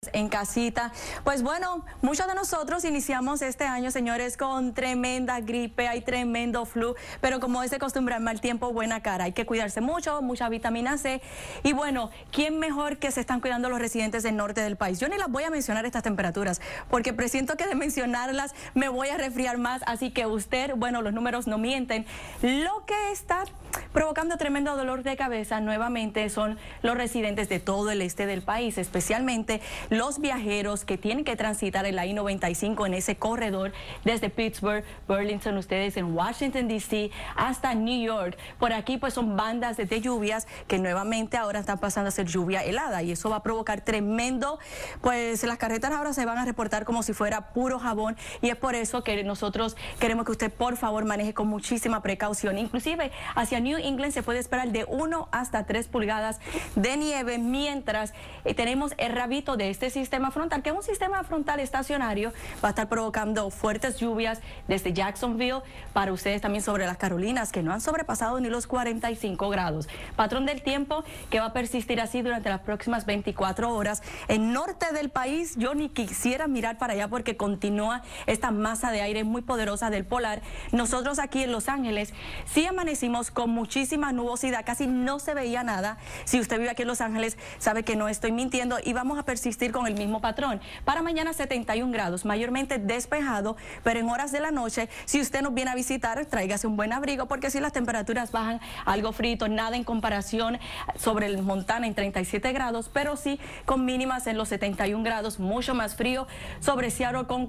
En casita. Pues bueno, muchos de nosotros iniciamos este año, señores, con tremenda gripe, hay tremendo flu, pero como es de costumbre, mal tiempo, buena cara. Hay que cuidarse mucho, mucha vitamina C. Y bueno, ¿quién mejor que se están cuidando los residentes del norte del país? Yo ni las voy a mencionar estas temperaturas, porque presiento que de mencionarlas me voy a resfriar más, así que usted, bueno, los números no mienten. Lo que está provocando tremendo dolor de cabeza nuevamente son los residentes de todo el este del país, especialmente los viajeros que tienen que transitar el I-95 en ese corredor desde Pittsburgh, Burlington, ustedes en Washington, D.C. hasta New York. Por aquí pues son bandas de lluvias que nuevamente ahora están pasando a ser lluvia helada y eso va a provocar tremendo, pues las carreteras ahora se van a reportar como si fuera puro jabón y es por eso que nosotros queremos que usted por favor maneje con muchísima precaución. Inclusive hacia New England se puede esperar de 1 hasta 3 pulgadas de nieve mientras tenemos el rabito de este sistema frontal, que es un sistema frontal estacionario, va a estar provocando fuertes lluvias desde Jacksonville para ustedes también sobre las Carolinas, que no han sobrepasado ni los 45 grados. Patrón del tiempo que va a persistir así durante las próximas 24 horas. En norte del país yo ni quisiera mirar para allá porque continúa esta masa de aire muy poderosa del polar. Nosotros aquí en Los Ángeles sí amanecimos con muchísima nubosidad, casi no se veía nada. Si usted vive aquí en Los Ángeles sabe que no estoy mintiendo y vamos a persistir con el mismo patrón. Para mañana 71 grados, mayormente despejado, pero en horas de la noche, si usted nos viene a visitar, tráigase un buen abrigo, porque si las temperaturas bajan algo frito, nada en comparación sobre el Montana en 37 grados, pero sí con mínimas en los 71 grados, mucho más frío sobre Seattle con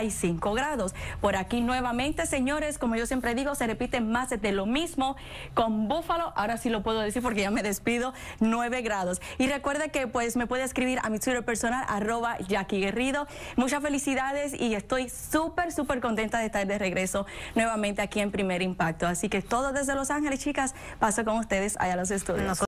45 grados. Por aquí nuevamente, señores, como yo siempre digo, se repite más de lo mismo con Buffalo, ahora sí lo puedo decir porque ya me despido, 9 grados. Y recuerde que pues me puede escribir a mi Twitter personal, @Jackie Guerrido. Muchas felicidades y estoy súper contenta de estar de regreso nuevamente aquí en Primer Impacto. Así que todo desde Los Ángeles, chicas, paso con ustedes allá a los estudios.